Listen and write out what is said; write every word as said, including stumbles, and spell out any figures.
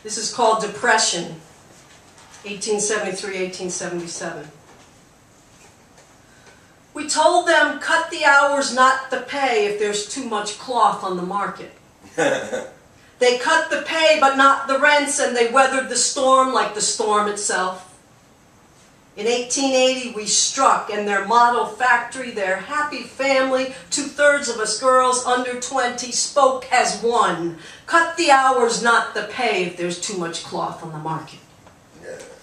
This is called Depression, eighteen seventy-three, eighteen seventy-seven. We told them, cut the hours, not the pay, if there's too much cloth on the market. They cut the pay, but not the rents, and they weathered the storm like the storm itself. In eighteen eighty, we struck, and their model factory, their happy family, two-thirds of us girls under twenty, spoke as one. Cut the hours, not the pay, if there's too much cloth on the market. Yeah.